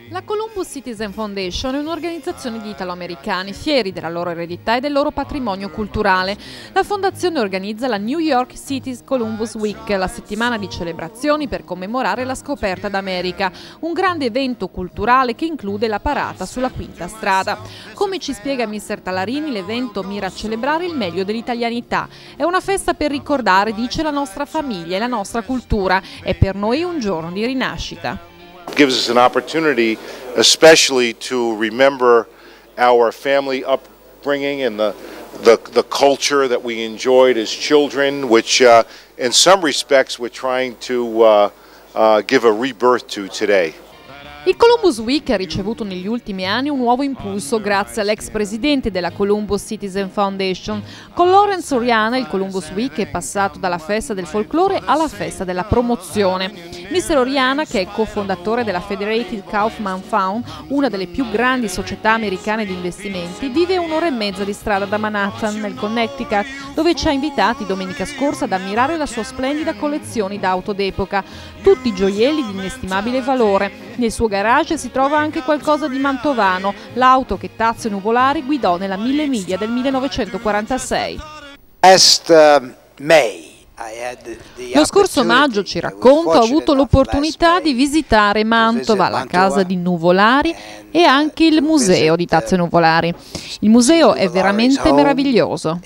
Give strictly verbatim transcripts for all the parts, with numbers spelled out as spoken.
La Columbus Citizen Foundation è un'organizzazione di italoamericani fieri della loro eredità e del loro patrimonio culturale. La fondazione organizza la New York City's Columbus Week, la settimana di celebrazioni per commemorare la scoperta d'America, un grande evento culturale che include la parata sulla Quinta Strada. Come ci spiega mister Talarini, l'evento mira a celebrare il meglio dell'italianità. È una festa per ricordare, dice, la nostra famiglia e la nostra cultura. È per noi un giorno di rinascita. Gives us an opportunity especially to remember our family upbringing and the, the, the culture that we enjoyed as children, which uh, in some respects we're trying to uh, uh, give a rebirth to today. Il Columbus Week ha ricevuto negli ultimi anni un nuovo impulso grazie all'ex presidente della Columbus Citizen Foundation. Con Lawrence Oriana il Columbus Week è passato dalla festa del folklore alla festa della promozione. mister Oriana, che è cofondatore della Federated Kaufman Fund, una delle più grandi società americane di investimenti, vive a un'ora e mezza di strada da Manhattan, nel Connecticut, dove ci ha invitati domenica scorsa ad ammirare la sua splendida collezione d'auto d'epoca, tutti gioielli di inestimabile valore. Nel suo garage si trova anche qualcosa di mantovano, l'auto che Tazio Nuvolari guidò nella Mille Miglia del millenovecentoquarantasei. Last, uh, May. Lo scorso maggio, ci racconta, ho avuto l'opportunità di visitare Mantova, la casa di Nuvolari e anche il museo di Tazio Nuvolari. Il museo è veramente meraviglioso.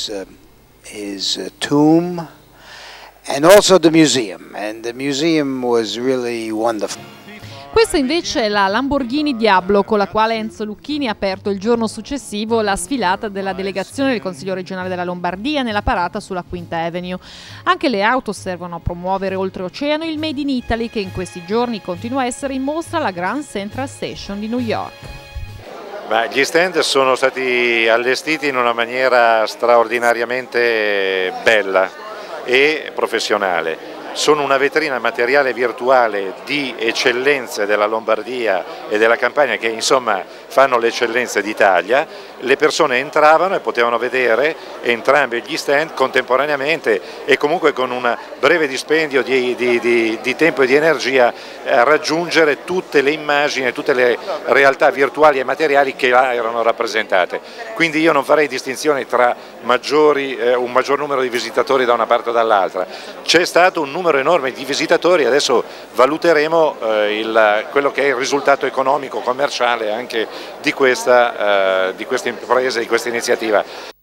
And also the museum, and the museum was really wonderful. Questa invece è la Lamborghini Diablo con la quale Enzo Lucchini ha aperto il giorno successivo la sfilata della delegazione del Consiglio regionale della Lombardia nella parata sulla Quinta Avenue. Anche le auto servono a promuovere oltreoceano il Made in Italy, che in questi giorni continua a essere in mostra alla Grand Central Station di New York. Ma gli stand sono stati allestiti in una maniera straordinariamente bella e professionale. Sono una vetrina materiale virtuale di eccellenze della Lombardia e della Campania che insomma fanno le eccellenze d'Italia. Le persone entravano e potevano vedere entrambi gli stand contemporaneamente e comunque con un breve dispendio di, di, di, di tempo e di energia a raggiungere tutte le immagini e tutte le realtà virtuali e materiali che là erano rappresentate. Quindi io non farei distinzione tra maggiori, eh, un maggior numero di visitatori da una parte o dall'altra. C'è stato un numero enorme di visitatori, adesso valuteremo eh, il, quello che è il risultato economico, commerciale anche di questa, eh, di questa impresa, di questa iniziativa.